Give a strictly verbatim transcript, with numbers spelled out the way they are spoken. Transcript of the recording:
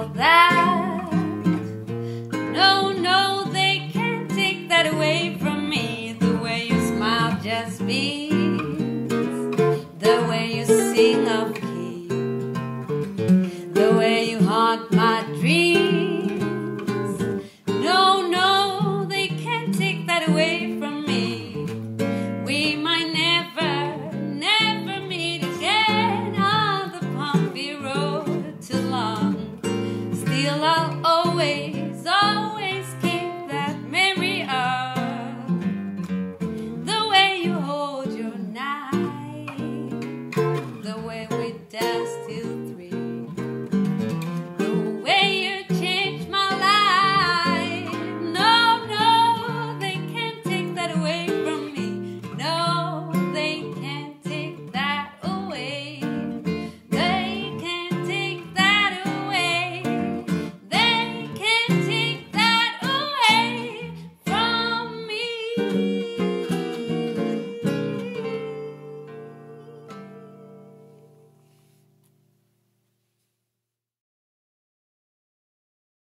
all that. No, no, they can't take that away from me. The way you smile just beats, the way you sing off key, the way you haunt my dreams. No, no, they can't take that away from me. We might never, never meet again on the bumpy road too long. Still I'll always